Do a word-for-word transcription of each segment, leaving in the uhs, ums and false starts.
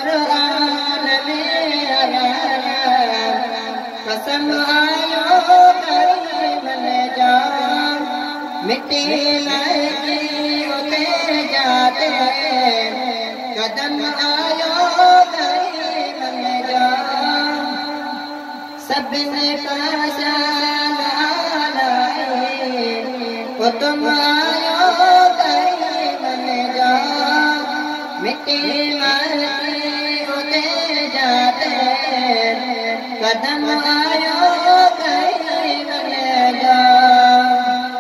قرآن میں آیا قسم آیو کریم نے جان مٹی لائے ہوتے جاتے قدم آیو کریم نے جان سب نے پہچان لائے وہ تم آیو کریم نے جان مٹی لائے ہوتے جاتے قدم آیو کریم نے جان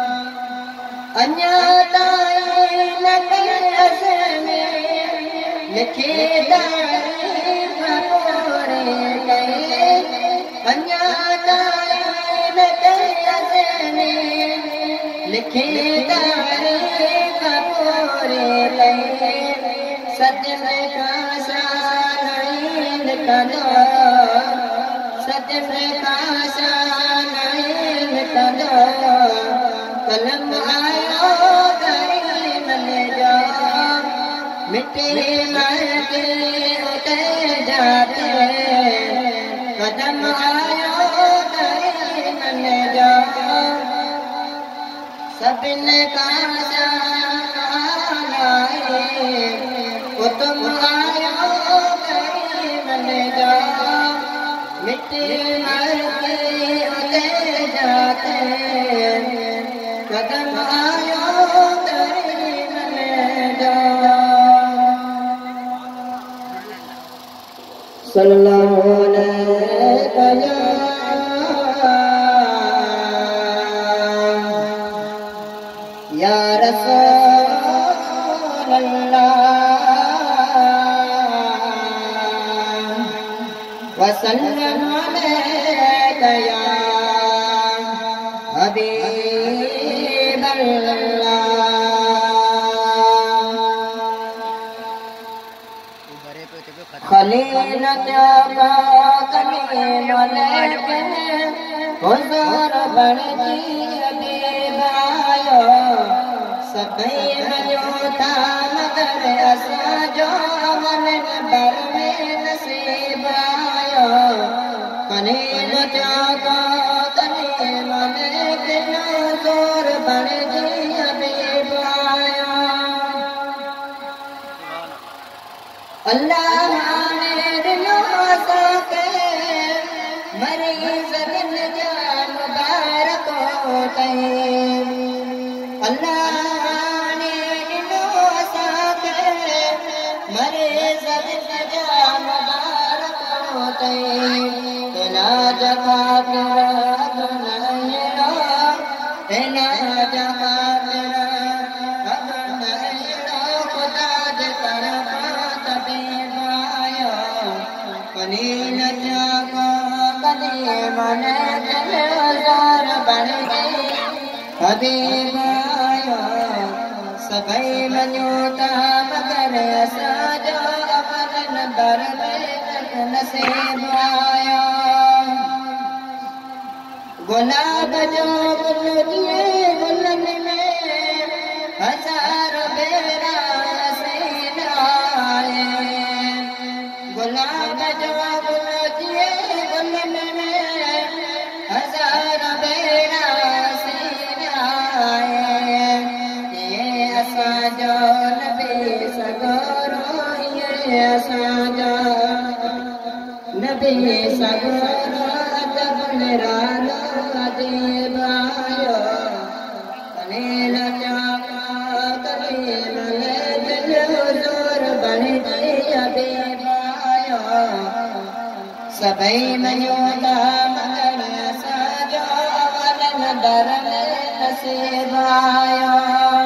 انیا تائی نقص میں لکھی تاریخ پورے گئے انیا تائی نقص میں لکھی تاریخ پورے گئے صدمے کا سالین کلو صدمے کا سالین کلو قلم آیا کریم نے جان مٹی لائے ہوتے جاتے قدم آیا کریم نے جان سب نے کہا لائے وہ تم آیا کریم نے جان مٹی لائے ہوتے جاتے قدم آیا کریم نے جان صلی اللہ علیہ یا رسول اللہ وسلم علیک یا حبیب اللہ خلیل جاگا کلیم لیکن حضور بڑی حبیب آیا سبھی مجھو تھا مگر اسا جو من بر میں نصیب آیا خلیل جاگا کلیم لیکن حضور بڑی حبیب آیا اللہ نے دلوں ساکے مریض دل جان مبارک ہوتے اللہ نے دلوں ساکے مریض دل جان مبارک ہوتے علاج خاطر اگنائیڑا علاج خاطر اگنائیڑا خدا دے طرف طبیب آیا قلیل جاگا قدیم نے دل ہزار بڑھ گئی حبیب آیا سبھی منیوتا مگر ایسا جو اپن بر میں تک نصیب آیا گلاب جو گل دیے گلن میں ہزار بیرا نسین آئے گلاب جو گل دیے گلن میں ہزار بیرا نسین آئے یہ اسا جو نبی سگورو یہ اسا جو نبی سگورو ادب نرالو عجیب آیا خلیل جاگا کلیم لیکن حضور بڑی حبیب آیا سبھی منیوتا مگر ایسا جو ولن در میں نصیب آیا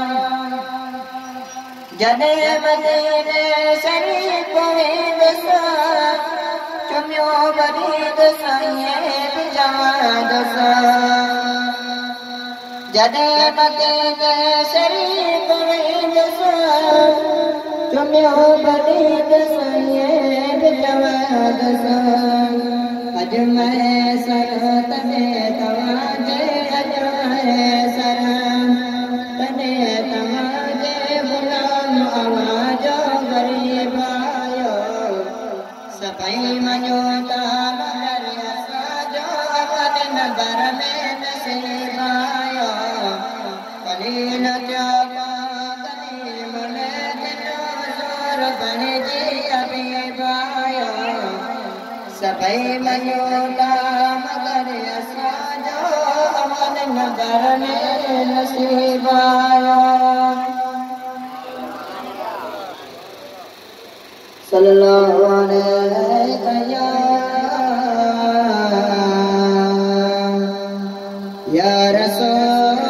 جدے مدینے شریف وید سا چمیو برید سائیں بجاد سا جدے مدینے شریف وید سا چمیو برید سائیں بجاد سا اج میں سر تنے تواجے اج میں سر تنے تواجے غلام آواز غریب آیا प्यार बने जी हबीब आया सभई मयोला मगर असांजो अमन नगर में नसीब आया सल्लल्लाहु अलैहि या रसूल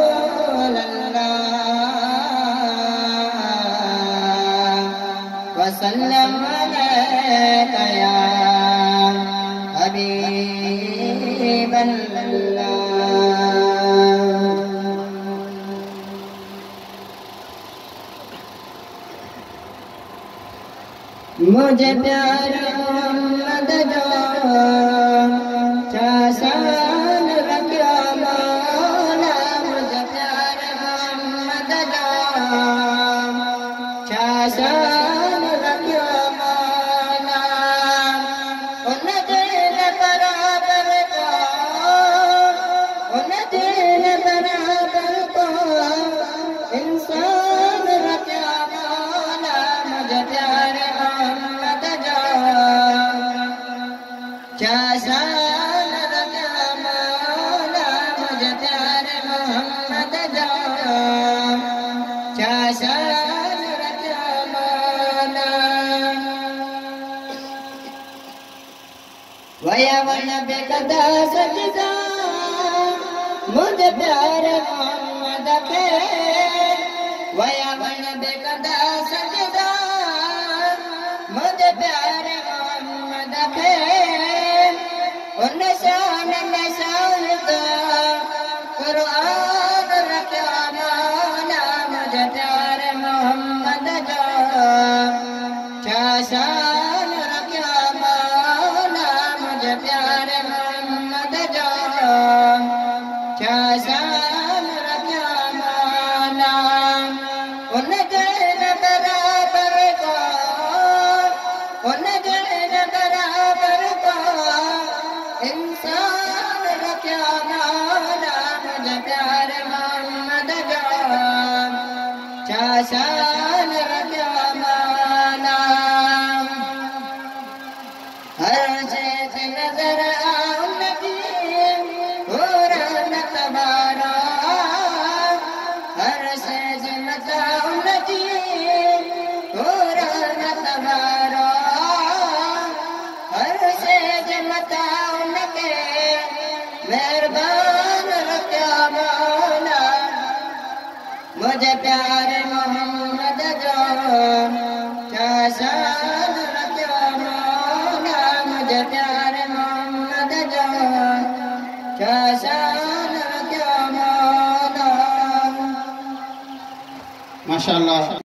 वसल्लम अलैका या हबीब अल्लाह। मुझे प्यार मोहम्मद जो चासान रखियो मौला मुझे प्यार मोहम्मद जो चासान रखियो मौला उन दिन बराबर को उन दिन बराबर को इंसान रखियो मौला मुझे प्यार मोहम्मद जो चासान रखियो मौला मुझे प्यार मोहम्मद जो चासान रखियो मौला वयवन बेकदा सजदा मुझे प्यार मोहम्मद के वयवन बेकदा सजदा मुझे प्यार मोहम्मद के उन शान निशान का कुरान रखियो मौला मुझे प्यार मोहम्मद जो चासान रखियो मौला मुझे प्यार मोहम्मद जो चासान रखियो मौला उन दिन बराबर को उन दिन बराबर को इंसान रखियो मौला मुझे प्यार मोहम्मद जो चासान रखियो मौला हर चीज नजर आऊं नबी हुरन तबारा हर चीज नजर नबी हुरन तबारा हर चीज मताऊं नके मेहरबान रखियो मौला मुझे प्यार मोहम्मद जो चासान रखियो मौला मुझे प्यार मोहम्मद जो चासान रखियो मौला। माशाअल्लाह।